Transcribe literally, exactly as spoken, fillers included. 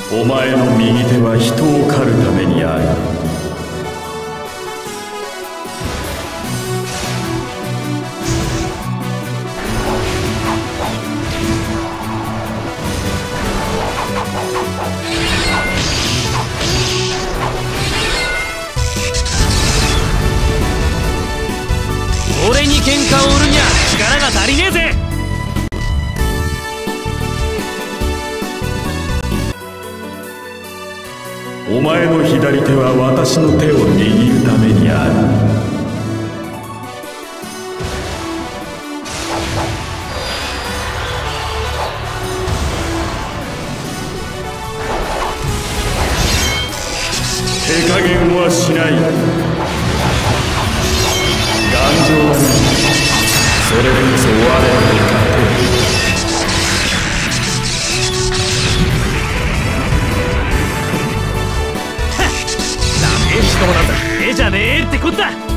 お前の右手は人を狩るためにある。 俺に喧嘩を売るにゃ力が足りねえぜ。 お前の左手は私の手を握るためにある。手加減はしない。頑丈はない。それでこそ我らに勝てる。 どうなんだ、絵じゃねえってこった。